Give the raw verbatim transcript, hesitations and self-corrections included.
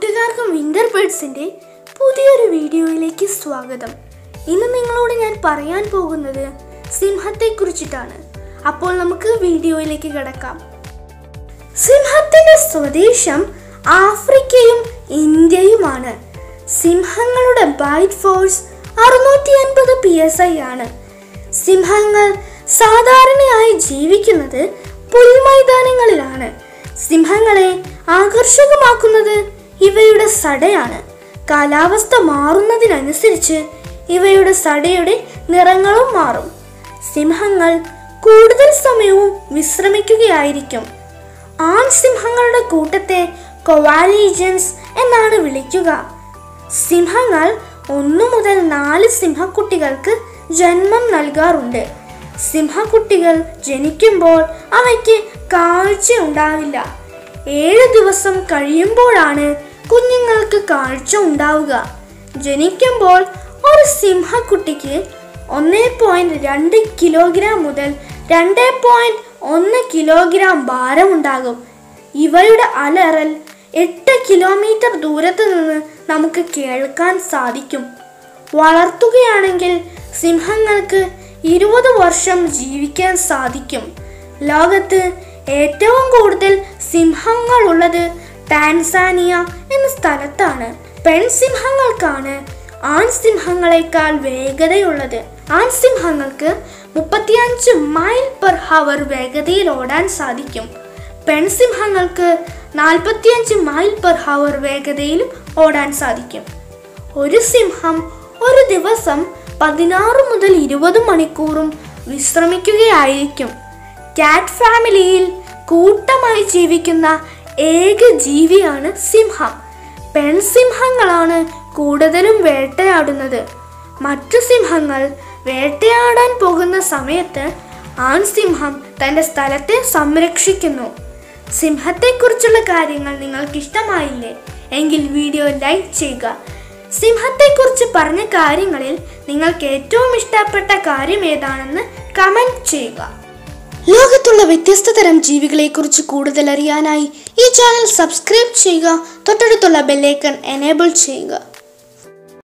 കൂട്ടുകാർക്കും വിന്റർ ബേർഡ്സിന്റെ പുതിയൊരു വീഡിയോയിലേക്ക് സ്വാഗതം. ഇന്ന് നിങ്ങളോട് ഞാൻ പറയാൻ പോകുന്നത് സിംഹത്തെ കുറിച്ചിട്ടാണ്. അപ്പോൾ നമുക്ക് വീഡിയോയിലേക്ക് കടക്കാം. സിംഹത്തിന്റെ സ്വദേശം ആഫ്രിക്കയും ഇന്ത്യയുമാണ്. സിംഹങ്ങളുടെ ബൈറ്റ് ഫോഴ്സ് അറുന്നൂറ്റി അൻപത് പി എസ് ഐ ആണ്. സിംഹങ്ങൾ സാധാരണയായി ജീവിക്കുന്നത് പുൽമൈതാനങ്ങളിലാണ്. സിംഹങ്ങളെ ആകർഷകമാക്കുന്നത് ഇവയുടെ സടയാണ്. കാലാവസ്ഥ മാറുന്നതിനനുസരിച്ച് ഇവയുടെ സടയുടെ നിറങ്ങളും മാറും. സിംഹങ്ങൾ കൂടുതൽ സമയവും വിശ്രമിക്കുകയായിരിക്കും. ആൺ സിംഹങ്ങളുടെ കൂട്ടത്തെ കൊവാലിജൻസ് എന്നാണ് വിളിക്കുക. സിംഹങ്ങൾ ഒന്നു മുതൽ നാല് സിംഹക്കുട്ടികൾക്ക് ജന്മം നൽകാറുണ്ട്. സിംഹക്കുട്ടികൾ ജനിക്കുമ്പോൾ അവയ്ക്ക് കാഴ്ച ഉണ്ടാവില്ല. ഏഴ് ദിവസം കഴിയുമ്പോഴാണ് കുഞ്ഞുങ്ങൾക്ക് കാഴ്ച ഉണ്ടാവുക. ജനിക്കുമ്പോൾ ഒരു സിംഹക്കുട്ടിക്ക് ഒന്ന് പോയിന്റ് രണ്ട് കിലോഗ്രാം മുതൽ രണ്ട് പോയിന്റ് ഒന്ന് കിലോഗ്രാം ഭാരമുണ്ടാകും. ഇവയുടെ അലറൽ എട്ട് കിലോമീറ്റർ ദൂരത്ത് നിന്ന് നമുക്ക് കേൾക്കാൻ സാധിക്കും. വളർത്തുകയാണെങ്കിൽ സിംഹങ്ങൾക്ക് ഇരുപത് വർഷം ജീവിക്കാൻ സാധിക്കും. ലോകത്ത് ഏറ്റവും കൂടുതൽ സിംഹങ്ങൾ ഉള്ളത് ടാൻസാനിയ എന്ന സ്ഥലത്താണ്. പെൺസിംഹങ്ങൾക്കാണ് ആൺ സിംഹങ്ങളെക്കാൾ വേഗതയുള്ളത്. ആൺ സിംഹങ്ങൾക്ക് മുപ്പത്തിയഞ്ച് മൈൽ പെർ ഹവർ വേഗതയിൽ ഓടാൻ സാധിക്കും. പെൺസിംഹങ്ങൾക്ക് നാൽപ്പത്തിയഞ്ച് മൈൽ പെർ ഹവർ വേഗതയിലും ഓടാൻ സാധിക്കും. ഒരു സിംഹം ഒരു ദിവസം പതിനാറ് മുതൽ ഇരുപത് മണിക്കൂറും വിശ്രമിക്കുകയായിരിക്കും. കാറ്റ് ഫാമിലിയിൽ കൂട്ടമായി ജീവിക്കുന്ന ഏക ജീവിയാണ് സിംഹം. പെൺസിംഹങ്ങളാണ് കൂടുതലും വേട്ടയാടുന്നത്. മറ്റു സിംഹങ്ങൾ വേട്ടയാടാൻ പോകുന്ന സമയത്ത് ആൺസിംഹം തൻ്റെ സ്ഥലത്തെ സംരക്ഷിക്കുന്നു. സിംഹത്തെക്കുറിച്ചുള്ള കാര്യങ്ങൾ നിങ്ങൾക്ക് ഇഷ്ടമായില്ലേ എങ്കിൽ വീഡിയോ ലൈക്ക് ചെയ്യുക. സിംഹത്തെക്കുറിച്ച് പറഞ്ഞ കാര്യങ്ങളിൽ നിങ്ങൾക്ക് ഏറ്റവും ഇഷ്ടപ്പെട്ട കാര്യം ഏതാണെന്ന് കമന്റ് ചെയ്യുക. ലോകത്തുള്ള വ്യത്യസ്ത തരം ജീവികളെ കുറിച്ച് കൂടുതൽ അറിയാനായി ഈ ചാനൽ സബ്സ്ക്രൈബ് ചെയ്യുക. തൊട്ടടുത്തുള്ള ബെല്ലൈക്കൺ എനേബിൾ ചെയ്യുക.